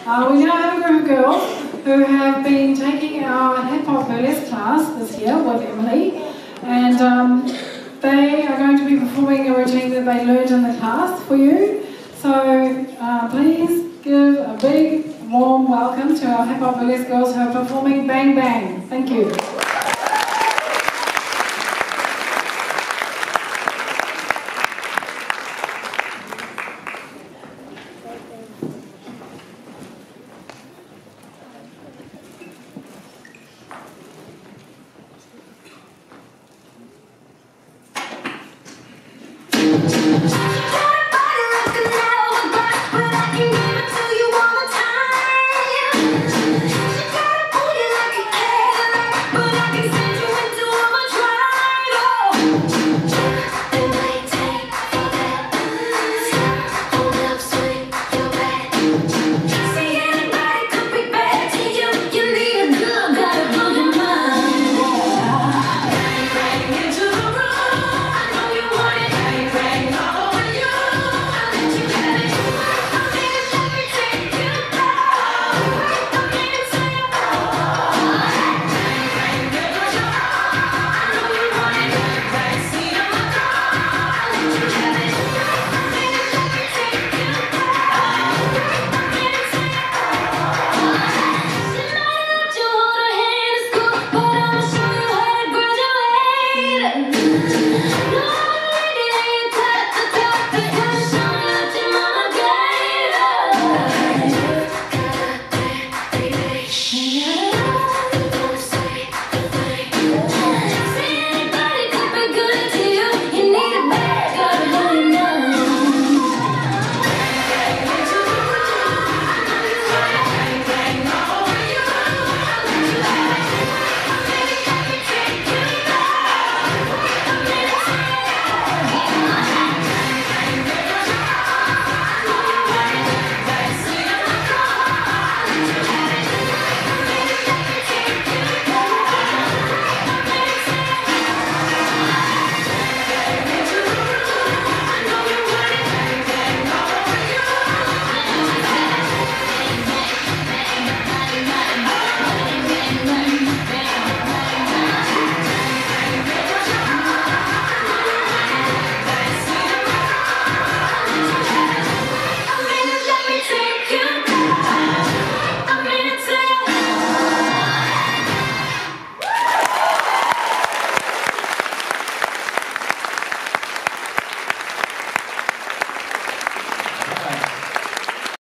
We now have a group of girls who have been taking our hip-hop burlesque class this year with Emily, and they are going to be performing a routine that they learned in the class for you. So please give a big, warm welcome to our hip-hop burlesque girls who are performing Bang Bang. Thank you.